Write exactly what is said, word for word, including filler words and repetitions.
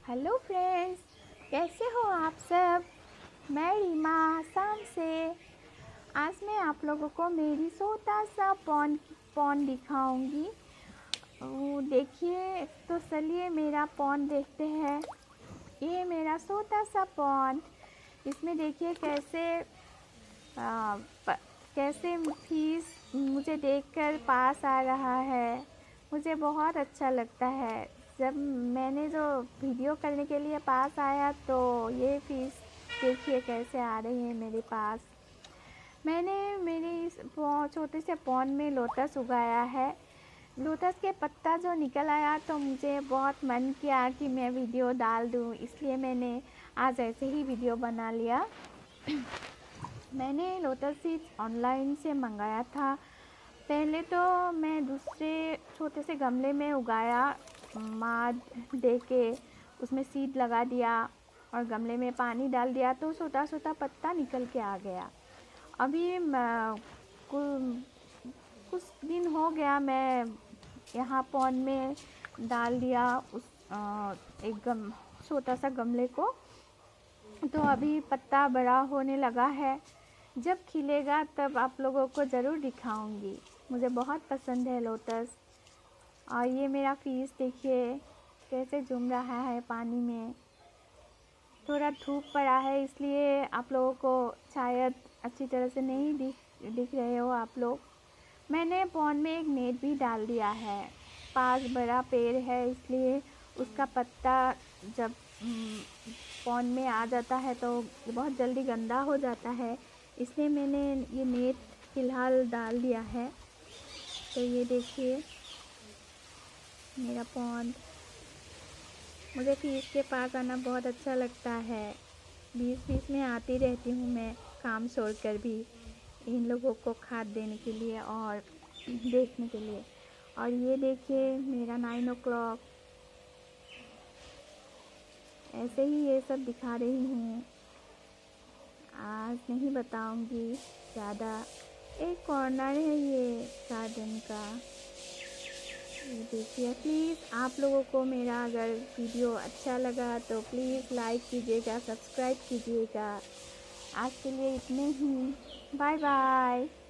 Hello friends, कैसे हो आप सब। मैं रीमा आसाम से। आज मैं आप लोगों को मेरी छोटा सा पॉन्ड पॉन्ड दिखाऊंगी। वो देखिए, तो चलिए मेरा पॉन्ड देखते हैं। ये मेरा छोटा सा पॉन्ड। इसमें देखिए कैसे आ, प, कैसे फिश मुझे देखकर पास आ रहा है। मुझे बहुत अच्छा लगता है। जब मैंने जो वीडियो करने के लिए पास आया तो ये फिश देखिए कैसे आ रही है मेरे पास। मैंने मेरे इस छोटे से पॉन्ड में लोटस उगाया है। लोटस के पत्ता जो निकल आया तो मुझे बहुत मन किया कि मैं वीडियो डाल दूं, इसलिए मैंने आज ऐसे ही वीडियो बना लिया। मैंने लोटस सीड्स ऑनलाइन से मंगाया था। पहले तो मैं दूसरे छोटे से गमले में उगाया, माद दे के उसमें सीड लगा दिया और गमले में पानी डाल दिया तो छोटा छोटा पत्ता निकल के आ गया। अभी कुछ दिन हो गया मैं यहाँ पॉन्ड में डाल दिया उस आ, एक गम छोटा सा गमले को, तो अभी पत्ता बड़ा होने लगा है। जब खिलेगा तब आप लोगों को ज़रूर दिखाऊंगी। मुझे बहुत पसंद है लोटस। और ये मेरा फिश देखिए कैसे झूम रहा है पानी में। थोड़ा धूप पड़ा है इसलिए आप लोगों को शायद अच्छी तरह से नहीं दिख दिख रहे हो आप लोग। मैंने पॉन्ड में एक नेट भी डाल दिया है। पास बड़ा पेड़ है इसलिए उसका पत्ता जब पॉन्ड में आ जाता है तो बहुत जल्दी गंदा हो जाता है, इसलिए मैंने ये नेट फ़िलहाल डाल दिया है। तो ये देखिए मेरा पॉन्ड। मुझे फिश के पास आना बहुत अच्छा लगता है। बीच बीच में आती रहती हूँ मैं, काम छोड़कर भी, इन लोगों को खाद देने के लिए और देखने के लिए। और ये देखिए मेरा नाइन ओ क्लॉक। ऐसे ही ये सब दिखा रही हूँ, आज नहीं बताऊंगी ज़्यादा। एक कॉर्नर है ये गार्डन का। ये देखिए, प्लीज़ आप लोगों को मेरा अगर वीडियो अच्छा लगा तो प्लीज़ लाइक कीजिएगा, सब्सक्राइब कीजिएगा। आज के लिए इतने ही। Bye bye.